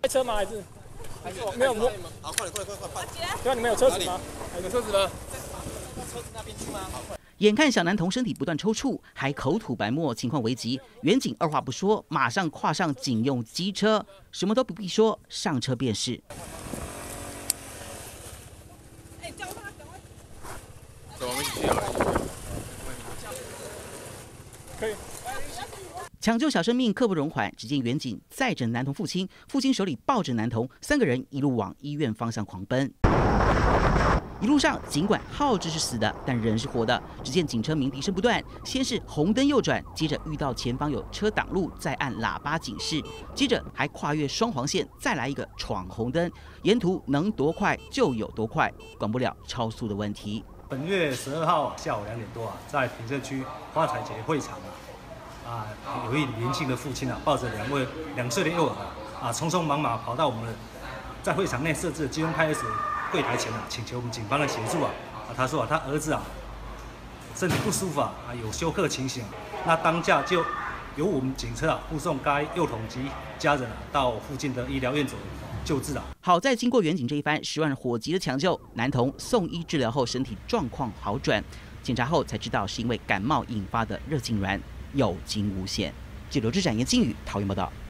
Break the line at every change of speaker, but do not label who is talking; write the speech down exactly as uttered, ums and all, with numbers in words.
车吗？还是
还是
没有？
好，快点，快点，快快快！
对啊，你们有车子吗？
有车子吗？
车子那边去吗？
眼看小男童身体不断抽搐，还口吐白沫，情况危急，员警二话不说，马上跨上警用机车，什么都不必说，上车便是。
哎，叫他赶快。
走，我们一起去啊！
可以。
抢救小生命刻不容缓，只见员警载着男童父亲，父亲手里抱着男童，三个人一路往医院方向狂奔。一路上，尽管浩志是死的，但人是活的。只见警车鸣笛声不断，先是红灯右转，接着遇到前方有车挡路，再按喇叭警示，接着还跨越双黄线，再来一个闯红灯，沿途能多快就有多快，管不了超速的问题。
本月十二号下午两点多啊，在平镇区花彩节会场啊，啊，有一年轻的父亲啊，抱着两位两岁的幼儿啊，啊，匆匆忙忙跑到我们的在会场内设置的基隆派出所柜台前啊，请求我们警方的协助啊。啊，他说啊，他儿子啊身体不舒服啊，啊有休克情形，那当下就由我们警车啊护送该幼童及家人啊到附近的医疗院所救治啊。
好在经过员警这一番十万火急的抢救，男童送医治疗后身体状况好转，检查后才知道是因为感冒引发的热痉挛，有惊无险。记者刘志展、严靖宇桃园报道。